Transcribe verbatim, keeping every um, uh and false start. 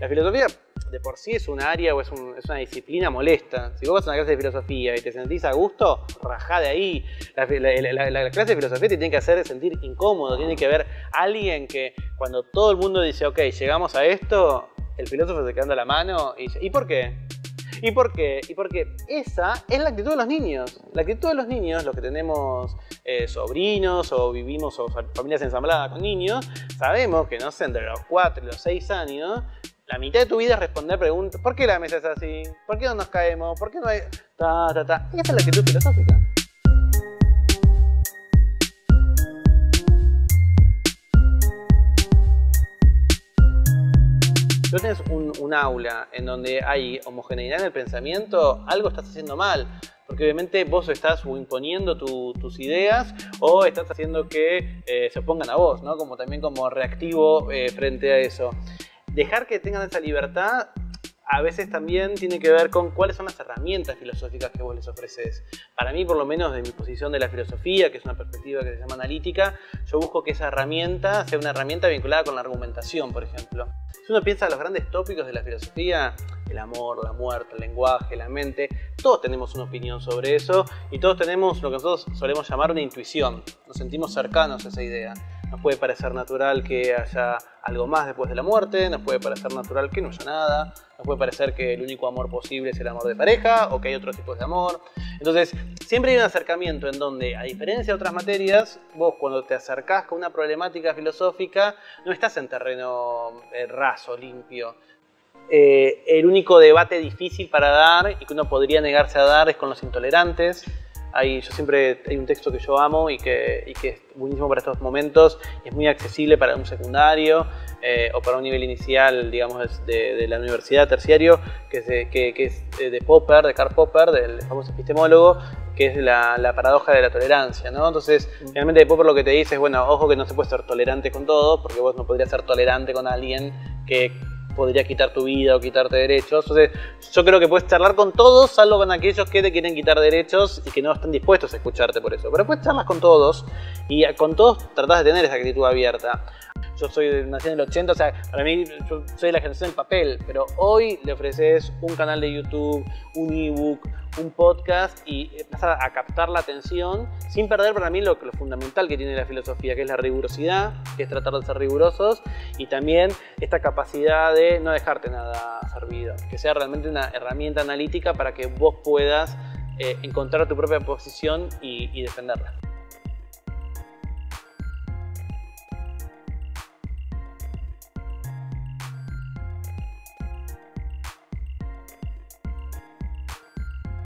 La filosofía de por sí es un área o es, un, es una disciplina molesta. Si vos vas a una clase de filosofía y te sentís a gusto, rajá de ahí. La, la, la, la clase de filosofía te tiene que hacer sentir incómodo, tiene que haber alguien que cuando todo el mundo dice, ok, llegamos a esto, el filósofo se queda dando la mano y dice, ¿y por qué? ¿Y por qué? Y porque esa es la actitud de los niños. La actitud de los niños, los que tenemos eh, sobrinos o vivimos o familias ensambladas con niños, sabemos que, no sé, entre los cuatro y los seis años, la mitad de tu vida es responder preguntas. ¿Por qué la mesa es así? ¿Por qué no nos caemos? ¿Por qué no hay...? Ta, ta, ta. Esa es la actitud filosófica. Si vos tenés un, un aula en donde hay homogeneidad en el pensamiento, algo estás haciendo mal. Porque obviamente vos estás imponiendo tu, tus ideas o estás haciendo que eh, se opongan a vos, ¿no? Como también como reactivo eh, frente a eso. Dejar que tengan esa libertad a veces también tiene que ver con cuáles son las herramientas filosóficas que vos les ofreces. Para mí, por lo menos de mi posición de la filosofía, que es una perspectiva que se llama analítica, yo busco que esa herramienta sea una herramienta vinculada con la argumentación, por ejemplo. Si uno piensa en los grandes tópicos de la filosofía, el amor, la muerte, el lenguaje, la mente, todos tenemos una opinión sobre eso y todos tenemos lo que nosotros solemos llamar una intuición. Nos sentimos cercanos a esa idea. Nos puede parecer natural que haya algo más después de la muerte, nos puede parecer natural que no haya nada, nos puede parecer que el único amor posible es el amor de pareja o que hay otros tipos de amor. Entonces, siempre hay un acercamiento en donde, a diferencia de otras materias, vos cuando te acercás con una problemática filosófica no estás en terreno eh, raso, limpio. Eh, el único debate difícil para dar y que uno podría negarse a dar es con los intolerantes. Hay, yo siempre, hay un texto que yo amo y que, y que es buenísimo para estos momentos y es muy accesible para un secundario eh, o para un nivel inicial, digamos, de, de la universidad, terciario, que es, de, que, que es de Popper, de Karl Popper, del famoso epistemólogo, que es la, la paradoja de la tolerancia, ¿no? Entonces, realmente de Popper lo que te dice es, bueno, ojo que no se puede ser tolerante con todo, porque vos no podrías ser tolerante con alguien que podría quitar tu vida o quitarte derechos. Entonces, yo creo que puedes charlar con todos, salvo con aquellos que te quieren quitar derechos y que no están dispuestos a escucharte por eso. Pero después charlas con todos y con todos tratás de tener esa actitud abierta. Yo soy nací en el ochenta, o sea, para mí yo soy de la generación del papel, pero hoy le ofreces un canal de YouTube, un ebook, un podcast y empezás a captar la atención sin perder para mí lo, lo fundamental que tiene la filosofía, que es la rigurosidad, que es tratar de ser rigurosos y también esta capacidad de no dejarte nada servido, que sea realmente una herramienta analítica para que vos puedas eh, encontrar tu propia posición y, y defenderla.